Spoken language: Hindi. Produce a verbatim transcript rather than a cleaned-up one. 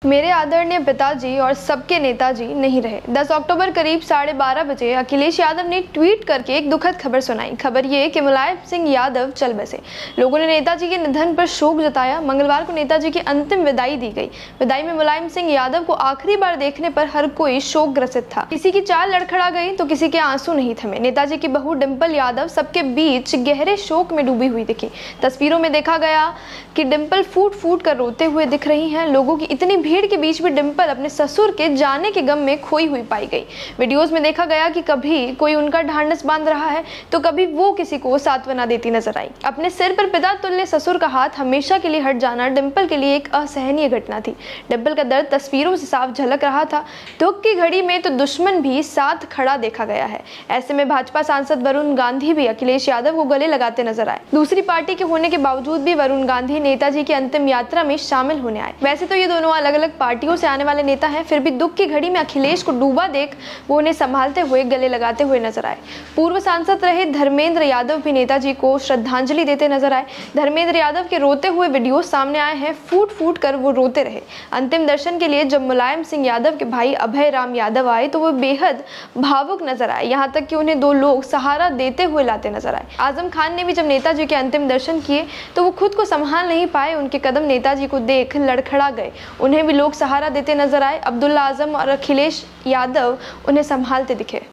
मेरे आदरणीय पिताजी और सबके नेताजी नहीं रहे। दस अक्टूबर करीब साढ़े बारह बजे अखिलेश यादव ने ट्वीट करके एक दुखद खबर सुनाई। खबर ये कि मुलायम सिंह यादव चल बसे। लोगों ने नेताजी के निधन पर शोक जताया। मंगलवार को नेताजी की अंतिम विदाई दी गई। विदाई में मुलायम सिंह यादव को आखिरी बार देखने पर हर कोई शोक ग्रसित था। किसी की चाल लड़खड़ा गई तो किसी के आंसू नहीं थमे। नेताजी की बहू डिंपल यादव सबके बीच गहरे शोक में डूबी हुई दिखी। तस्वीरों में देखा गया कि डिंपल फूट फूट कर रोते हुए दिख रही हैं। लोगों की इतनी भीड़ के बीच भी डिंपल अपने ससुर के जाने के गम में खोई हुई पाई गई। वीडियोस में देखा गया कि कभी कोई उनका ढांढस बांध रहा है तो कभी वो किसी को सांत्वना देती नजर आई। अपने सिर पर पिता तुल्य ससुर का हाथ हमेशा के लिए हट जाना डिंपल के लिए एक असहनीय घटना थी। डिंपल का दर्द तस्वीरों से साफ झलक रहा था। दुख की घड़ी में तो दुश्मन भी साथ खड़ा देखा गया है। ऐसे में भाजपा सांसद वरुण गांधी भी अखिलेश यादव को गले लगाते नजर आए। दूसरी पार्टी के होने के बावजूद भी वरुण गांधी नेताजी की अंतिम यात्रा में शामिल होने आए। वैसे तो ये दोनों अलग अलग पार्टियों से आने वाले नेता हैं, फिर भी दुख की घड़ी में अखिलेश को डूबा देख वो उन्हें संभालते हुए गले लगाते हुए नजर आए। पूर्व सांसद रहे धर्मेंद्र यादव भी नेताजी को श्रद्धांजलि देते नजर आए। धर्मेंद्र यादव के रोते हुए वीडियो सामने आए हैं। फूट फूट कर वो रोते रहे। अंतिम दर्शन के लिए जब मुलायम सिंह यादव के भाई अभय राम यादव आए तो वो बेहद भावुक नजर आए। यहाँ तक कि उन्हें दो लोग सहारा देते हुए लाते नजर आए। आजम खान ने भी जब नेताजी के अंतिम दर्शन किए तो वो खुद को संभाल नहीं पाए। उनके कदम नेताजी को देख लड़खड़ा गए। उन्हें भी लोग सहारा देते नजर आए। अब्दुल्ला आजम और अखिलेश यादव उन्हें संभालते दिखे।